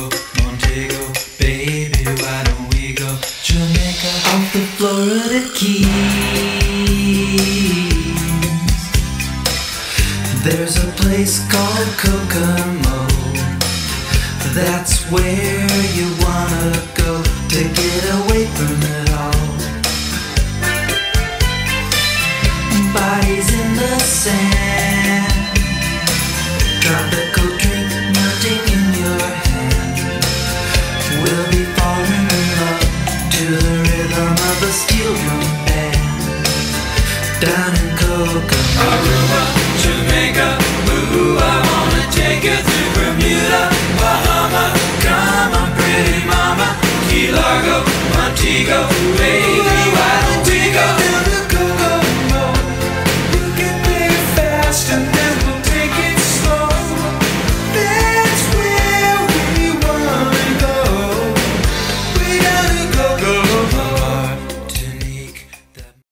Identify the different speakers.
Speaker 1: Montego, baby, why don't we go Jamaica off the Florida Keys? There's a place called Kokomo. That's where you wanna go to get away from it all. Bodies in the sand, tropical